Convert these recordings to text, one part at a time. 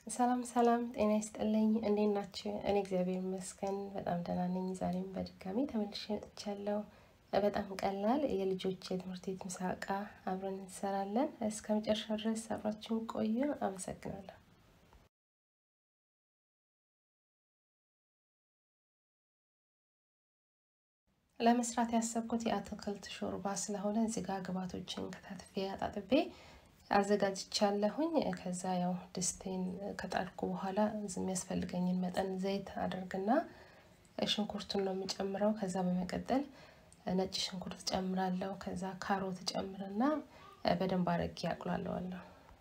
ሰላም ሰላም ጤና ይስጥልኝ እንዴት ናችሁ? እኔ እግዚአብሔር ይመስገን በጣም ደህና ነኝ። ዛሬም በድጋሚ ተመልሼ መጥቻለሁ። በጣም ቀላል የልጆች የትምህርት ቤት ምሳ ዕቃ አብረን እንሰራለን። እስከመጨረሻው ድረስ አብራችሁን ቆዩ። አመሰግናለሁ። ለመስራት ያሰብኩት የአትክልት ሾርባ ስለሆነ እዚህ ጋር ግብአቶችን ከታትፌ አጣጥቤ አዘጋጅቻለሁኝ። ከዛ ያው ድስቴን ከጣድኩ በኋላ የሚያስፈልገኝን መጠን ዘይት አደርግና ሽንኩርቱን ነው የምጨምረው። ከዛ በመቀጠል ነጭ ሽንኩርት ጨምራለሁ። ከዛ ካሮት ጨምርና በደንብ አድርጌ አቁላለዋለሁ።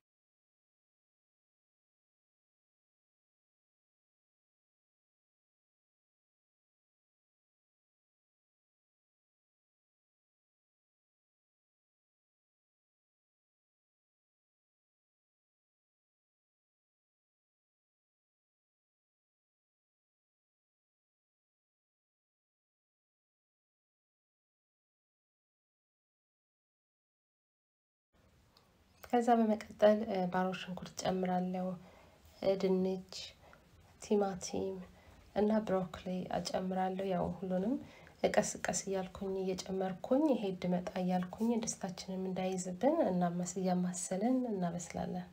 ከዛ በመቀጠል ባሮ ሽንኩርት ጨምራለሁ። ድንች፣ ቲማቲም እና ብሮኮሊ አጨምራለሁ። ያው ሁሉንም ቀስ ቀስ እያልኩኝ እየጨመርኩኝ ሄድ መጣ እያልኩኝ ድስታችንን እንዳይዝብን እና እያማሰልን እናበስላለን።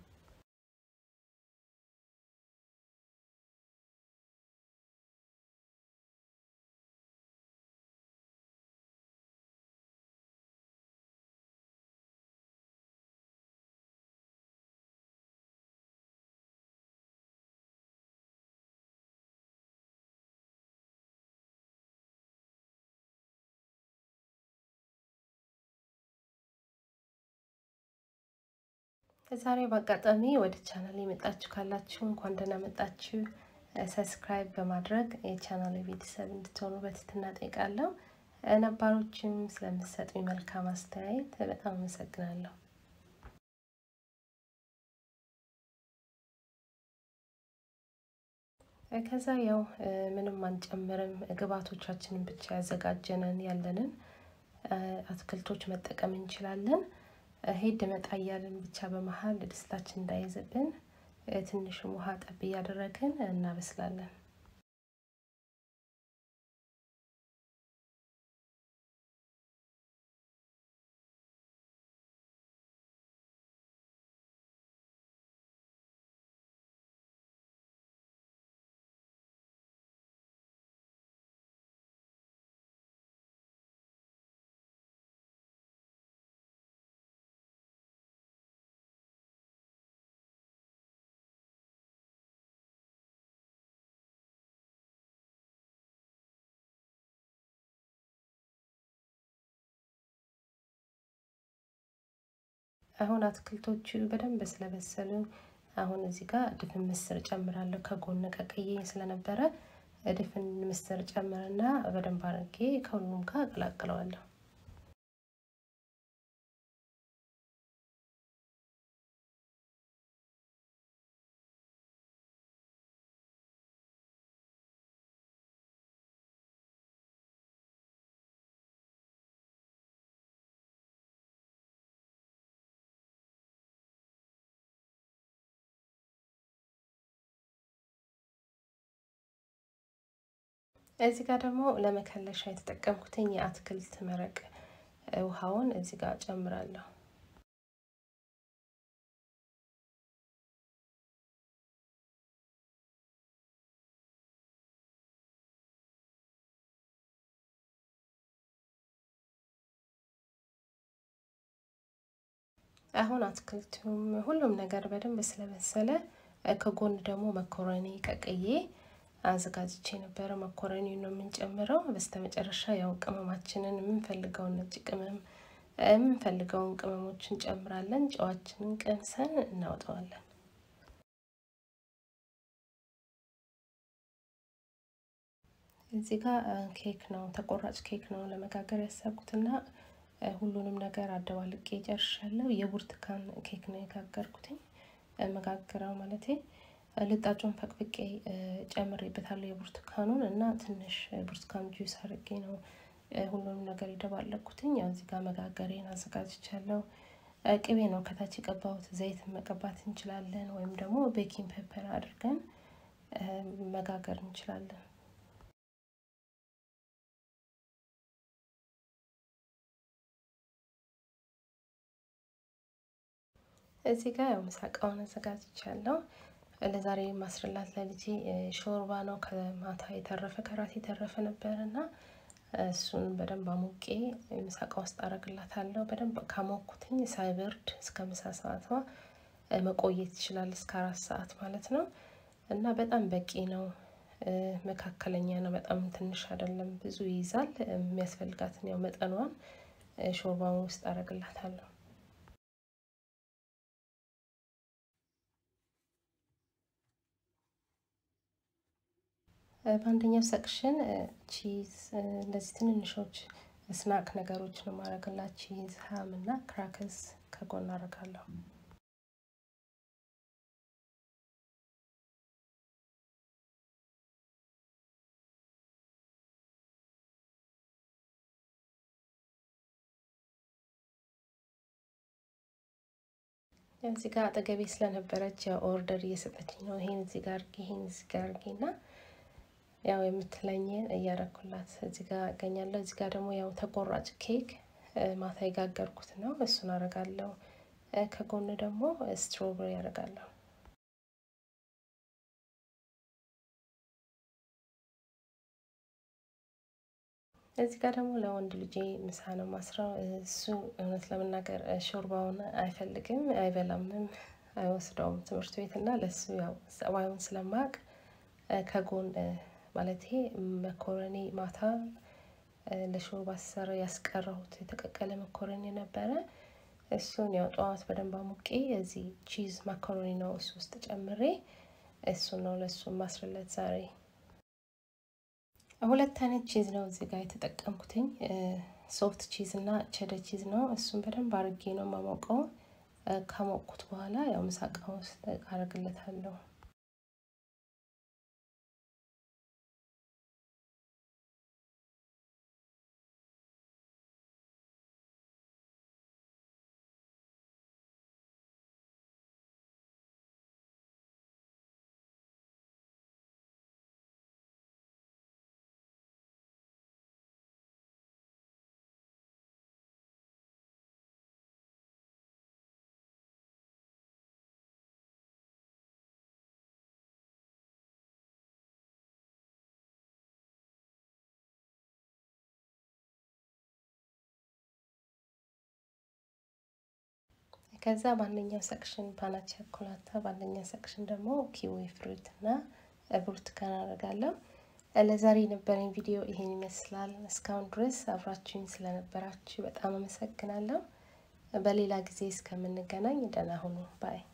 ዛሬ በአጋጣሚ ወደ ቻናሌ የመጣችሁ ካላችሁ እንኳን ደህና መጣችሁ። ሰብስክራይብ በማድረግ የቻናሌ ቤተሰብ እንድትሆኑ በትህትና እጠይቃለሁ። ነባሮችም ስለምትሰጡኝ መልካም አስተያየት በጣም አመሰግናለሁ። ከዛ ያው ምንም አንጨምርም፣ ግብአቶቻችንን ብቻ ያዘጋጀነን ያለንን አትክልቶች መጠቀም እንችላለን። ሄድ መጣ እያልን ብቻ በመሃል ድስታችን እንዳይዝብን ትንሽም ውሃ ጠብ እያደረግን እናበስላለን። አሁን አትክልቶቹ በደንብ ስለበሰሉ አሁን እዚህ ጋር ድፍን ምስር ጨምራለሁ። ከጎን ቀቅዬ ስለነበረ ድፍን ምስር ጨምርና በደንብ አድርጌ ከሁሉም ጋር አቀላቅለዋለሁ። እዚህ ጋር ደግሞ ለመከለሻ የተጠቀምኩትኝ የአትክልት መረቅ ውሃውን እዚህ ጋር ጨምራለሁ። አሁን አትክልቱም ሁሉም ነገር በደንብ ስለበሰለ ከጎን ደግሞ መኮረኒ ቀቅዬ አዘጋጅቼ ነበር። መኮረኒውን ነው የምንጨምረው። በስተመጨረሻ ያው ቅመማችንን የምንፈልገውን ነጭ ቅመም የምንፈልገውን ቅመሞችን ጨምራለን። ጨዋችንን ቀምሰን እናወጣዋለን። እዚህ ጋር ኬክ ነው ተቆራጭ ኬክ ነው ለመጋገር ያሰብኩትና ሁሉንም ነገር አደባልቄ ጨርሻለሁ። የብርቱካን ኬክ ነው የጋገርኩትኝ መጋገራው ማለቴ ልጣጩን ፈቅፍቄ ጨምሬበታለሁ የብርቱካኑን እና ትንሽ ብርቱካን ጁስ አድርጌ ነው ሁሉንም ነገር የደባለኩትኝ። ያው እዚህ ጋር መጋገሬን አዘጋጅቻለሁ። ቅቤ ነው ከታች የቀባሁት። ዘይት መቀባት እንችላለን ወይም ደግሞ ቤኪንግ ፔፐር አድርገን መጋገር እንችላለን። እዚህ ጋር ያው ምሳቃውን አዘጋጅቻለሁ። ለዛሬ ማስረላት ለልጄ ሾርባ ነው። ከማታ የተረፈ ከራት የተረፈ ነበርና እሱን በደንብ አሞቄ ምሳቃ ውስጥ አረግላታለሁ። በደንብ ካሞኩትኝ ሳይበርድ እስከ ምሳ ሰዓቷ መቆየት ይችላል፣ እስከ 4 ሰዓት ማለት ነው። እና በጣም በቂ ነው። መካከለኛ ነው፣ በጣም ትንሽ አይደለም፣ ብዙ ይይዛል። የሚያስፈልጋትን ያው መጠኗን ሾርባው ውስጥ አረግላታለሁ። በአንደኛው ሰክሽን ቺዝ እንደዚህ ትንንሾች ስናክ ነገሮች ነው ማረግላት። ቺዝ፣ ሃም እና ክራከርስ ከጎን አረጋለሁ። እዚህ ጋር አጠገቤ ስለነበረች ኦርደር እየሰጠችኝ ነው። ይሄን እዚህ ጋር አርጊ፣ ይሄን እዚህ ጋር አርጊና ያው የምትለኝን እያረኩላት እዚህ ጋር አገኛለሁ። እዚህ ጋር ደግሞ ያው ተቆራጭ ኬክ ማታ የጋገርኩት ነው፣ እሱን አረጋለሁ። ከጎን ደግሞ ስትሮበሪ አረጋለሁ። እዚህ ጋር ደግሞ ለወንድ ልጄ ምሳ ነው ማስራው። እሱ እውነት ለመናገር ሾርባውን አይፈልግም፣ አይበላምም፣ አይወስደውም ትምህርት ቤት እና ለሱ ያው ጸባዩን ስለማቅ ከጎን ማለት መኮረኒ ማታ ለሾርባ ሰራ ያስቀረሁት የተቀቀለ መኮረኒ ነበረ። እሱን ያው ጠዋት በደንብ አሙቄ እዚህ ቺዝ ማኮረኒ ነው እሱ ውስጥ ጨምሬ እሱ ነው ለሱ ማስረለት ዛሬ። ሁለት አይነት ቺዝ ነው እዚህ ጋር የተጠቀምኩትኝ፣ ሶፍት ቺዝ እና ቸደር ቺዝ ነው። እሱን በደንብ አርጌ ነው ማሞቀው። ካሞቁት በኋላ ያው ምሳቃው ውስጥ አረግለታለሁ። ከዛ በአንደኛው ሰክሽን ፓና ቸኮላታ፣ በአንደኛው ሰክሽን ደግሞ ኪዊ ፍሩት እና ብርቱካን አደርጋለሁ። ለዛሬ የነበረኝ ቪዲዮ ይሄን ይመስላል። እስካሁን ድረስ አብራችሁኝ ስለነበራችሁ በጣም አመሰግናለሁ። በሌላ ጊዜ እስከምንገናኝ ደህና ሁኑ። ባይ